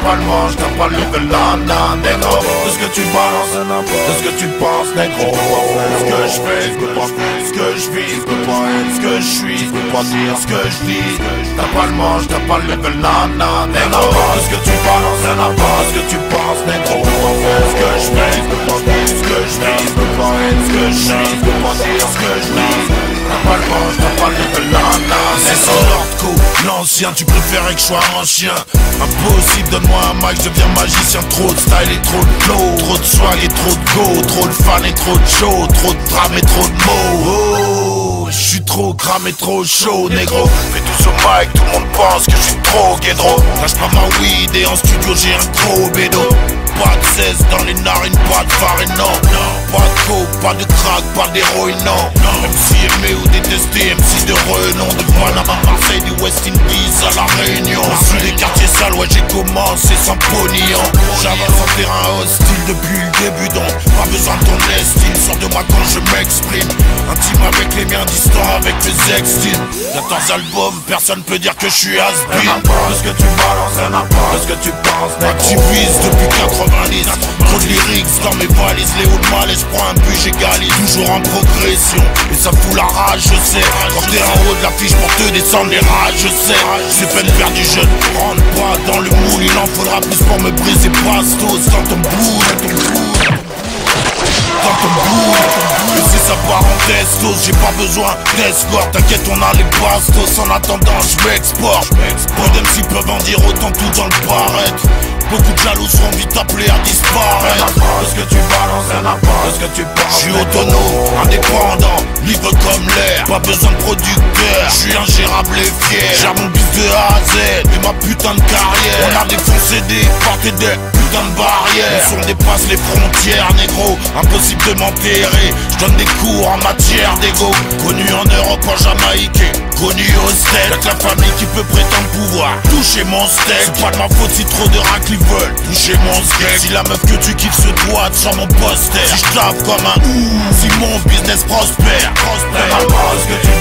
pas le manche, t'as pas le level, nana, négro. De ce que tu balances, de ce que tu penses, négro. Ce que je fais, ce que je vis, ce que je suis, ce que je dis. T'as pas le manche, t'as pas le level, nana, négro. De ce que tu balances, de ce que tu penses, négro. Ce que je fais, ce que je vis, ce que je suis, ce que je dis. T'as pas le manche, t'as pas le level, nana. C'est son Lordco, l'ancien, tu préférais que je sois un chien. Impossible, donne-moi un mic, je deviens magicien. Trop de style et trop de flow, trop de swag et trop de go, trop de fans et trop de show, trop de drame et trop de mots. Oh, je suis trop cramé, trop chaud, négro. Fais tout ce mic, tout le monde pense que je suis trop guédro. Lâche pas ma weed et en studio j'ai un gros bédo. Pas de 16 dans les narines, pas de farine, non. Pas de coke, pas de crack, pas d'héroïne, non. MC aimé ou détesté, MC de renom. De Panama, Marseille, du West Indies à la Réunion. Sous les quartiers sales, ouais j'ai commencé sans pognon. J'avance en terrain hostile depuis le début, donc pas besoin de ton estime. Sors de moi quand je m'exprime. Intime avec les miens, distant avec mes ex-teams. 14 albums, personne peut dire que je suis has-been. De ce que tu balances, de ce que tu penses, activiste depuis 90. Trop de lyrics dans mes valises, Léo de mal et je prends un but, j'égalise. Toujours en progression, et ça fout la rage, je sais. Quand t'es en haut de l'affiche pour te descendre les rages, je sais. J'ai peine perdu jeune, rentre pas dans le moule. Il en faudra plus pour me briser bastos dans ton bout, dans ton bout. Laissez sa parenthèse, j'ai pas besoin d'escorte. T'inquiète, on a les bastos. En attendant, je m'exporte. Peu d'MC peuvent en dire autant, tout dans le paraître. Beaucoup de jaloux seront vite appelés à disparaître. De ce que tu balances, de ce que tu penses. Je suis autonome, indépendant, libre comme l'air. Pas besoin de producteur, je suis ingérable et fier. Gère mon bif de A à Z et ma putain de carrière. On a défoncé des portes et des putains de barrières. Le son dépasse les frontières, négro. Impossible de m'enterrer. Je donne des cours en matière d'ego. Connu en Europe, en Jamaïque, connu au steak. Avec la famille qui peut prétendre pouvoir toucher mon steak. C'est pas de ma faute si trop de racks veulent toucher mon steak. Si la meuf que tu kiffes se doit sur mon poster. Si je tape comme un si mon business prospère. De ce que tu